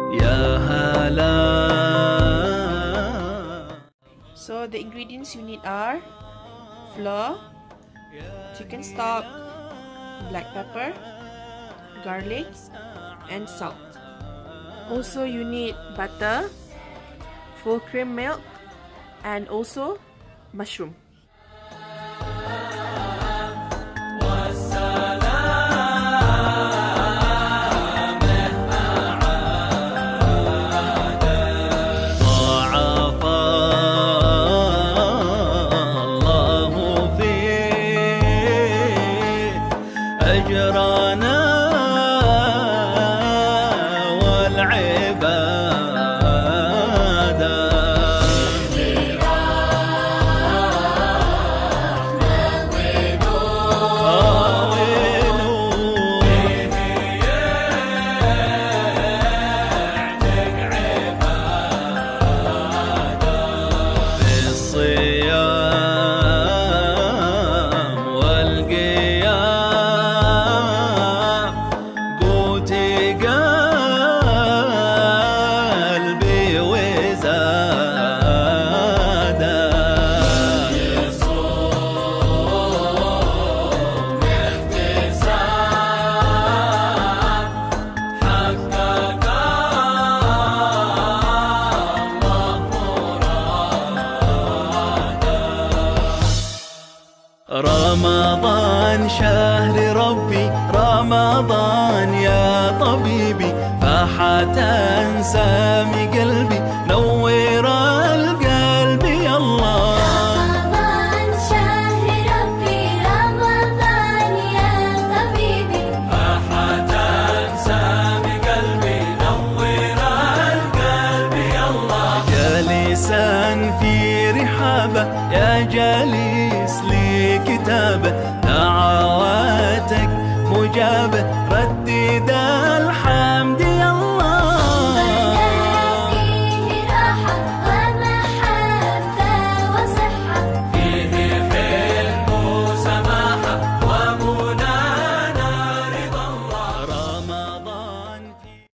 يا هلا. So the ingredients you need are flour, chicken stock, black pepper, garlic, and salt. Also you need butter, full cream milk, and also mushroom. أجرانا والعبادة بالصيام والقيام قوتي قلبي وزاده. يصوم احتساب حقق الله مراده. رمضان شهر ربي، رمضان يا طبيبي، فاحة سامي قلبي، نور القلب يا الله. رمضان شهر ربي، رمضان يا طبيبي، فاحة سامي قلبي، نور القلب يا الله. جالسا في رحابه يا جالس لي كتابه، دعواتك مجابه،